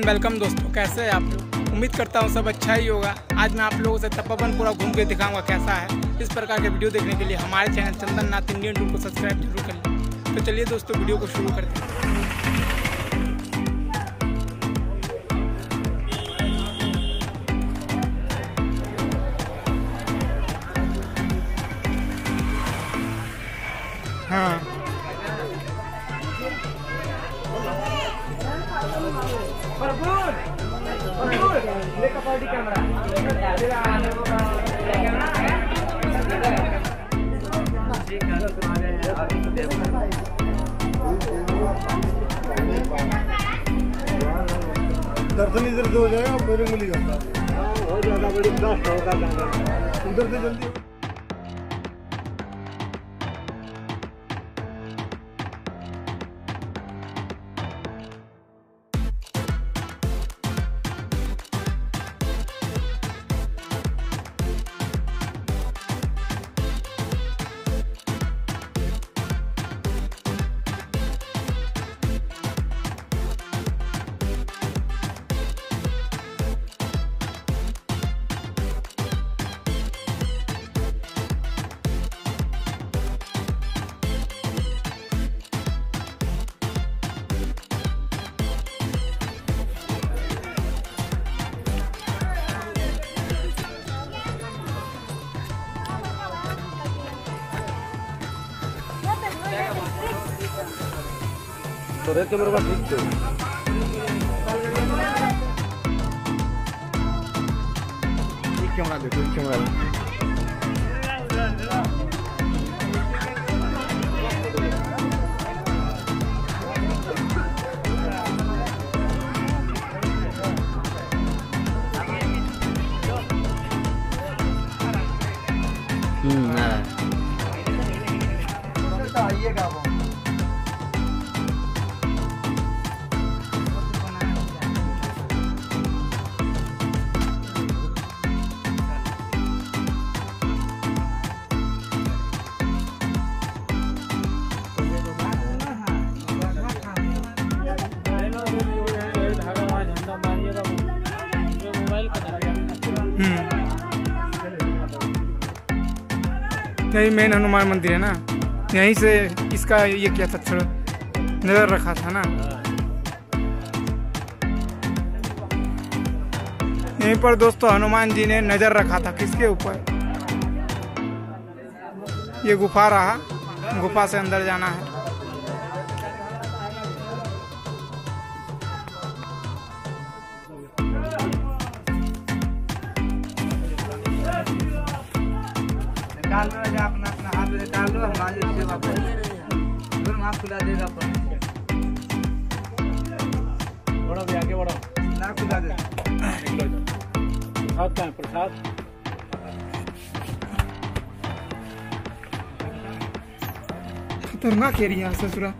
And welcome दोस्तों, कैसे हैं आप लोग। उम्मीद करता हूँ सब अच्छा ही होगा। आज मैं आप लोगों से तपोवन पूरा घूम के दिखाऊंगा कैसा है। इस प्रकार के वीडियो देखने के लिए हमारे channel Chandan Nath Indian tour को सब्सक्राइब जरूर कर लें। तो चलिए दोस्तों, वीडियो को शुरू करते हैं। हाँ पार्टी कैमरा दर्शन इधर से हो जाएगा, मेरे मिली जाता बहुत ज्यादा बड़ी ब्लास्ट होगा उधर से जल्दी। तो रहते मेरे पास ठीक कैमरा देखो, कैमरा आइएगा वो यही मेन हनुमान मंदिर है ना, यहीं से इसका ये किया था, नजर रखा था ना। यहीं पर दोस्तों हनुमान जी ने नजर रखा था किसके ऊपर। ये गुफा रहा, गुफा से अंदर जाना है। डाल लो, अपना अपना हाथ में डाल लो, हमारी सेवा करो, हाथ खुला देगा बड़ा भी आगे बढ़ो ना, खुला दे। प्रसाद का है, प्रसाद खतरनाक एरिया है ससुरा।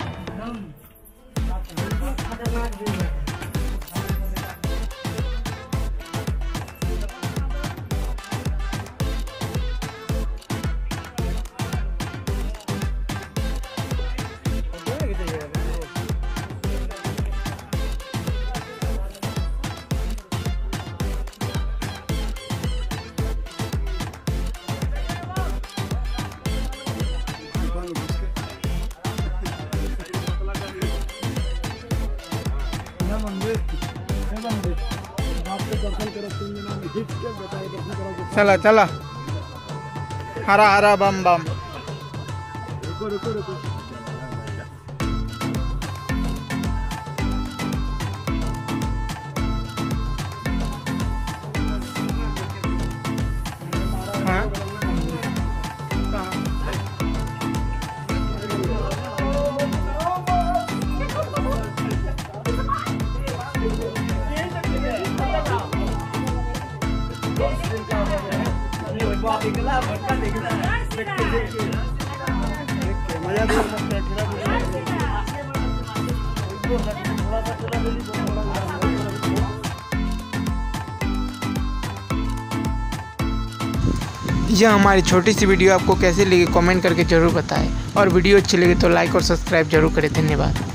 चला चला, हरा हरा बम बम। रुको रुको रुको, हाँ यह हमारी छोटी सी वीडियो आपको कैसी लगी कमेंट करके जरूर बताएं, और वीडियो अच्छी लगी तो लाइक और सब्सक्राइब जरूर करें। धन्यवाद।